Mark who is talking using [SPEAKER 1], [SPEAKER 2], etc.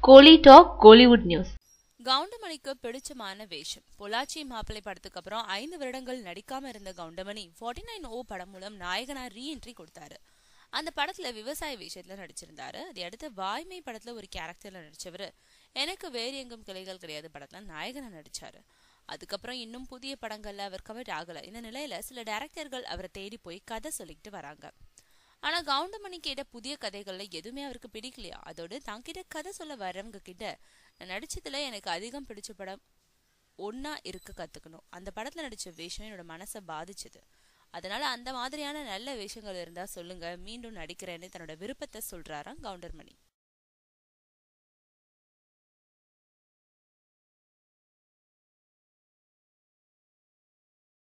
[SPEAKER 1] கோலி talk Kollywood news.
[SPEAKER 2] கவுண்டமணிக்கு பிடிச்சமான வேஷம். பொள்ளாச்சி மாப்பிள்ளை படத்துக்கு அப்புறம் 5 வருடங்கள் நடிக்காம இருந்த கவுண்டமணி 49 படம் மூலம் நாயகனா ரீஎன்ட்ரி கொடுத்தாரு. அந்த படத்துல விவசாய விஷயத்துல நடிச்சிருந்தாரு. அதை அடுத்து வாய்மை படத்துல ஒரு கேரக்டர்ல நடிச்சவரு எனக்கு வேறு எங்கும் கிளைகள் கிடையாது படத்துல நாயகனா நடிச்சாரு. அதுக்கப்புறம் இன்னும் புதிய படங்கள்ல அவர் கமிட் ஆகல. இந்த நிலையில சில டைரக்டர்கள் அவரை தேடி போய் கதை சொல்லிக்கிட்டு வராங்க. ஆனா கவுண்டமணி கேட்ட புதிய கதைகள்ல எதுவுமே அவருக்கு பிடிக்கலையா. அதோடு தங்கிட்ட கதை சொல்ல வரவங்க கிட்ட நடிச்சதுல எனக்கு அதிகம் பிடிச்ச படம் ஒன்னா இருக்க கத்துக்கணும். அந்த படத்துல நடிச்ச வேஷம் என்னோட மனசை பாதிச்சது. அதனால அந்த மாதிரியான நல்ல வேஷங்கள் இருந்தா சொல்லுங்க, மீண்டும் நடிக்கிறேன்னு தன்னோட விருப்பத்தை சொல்றாராம் கவுண்டமணி.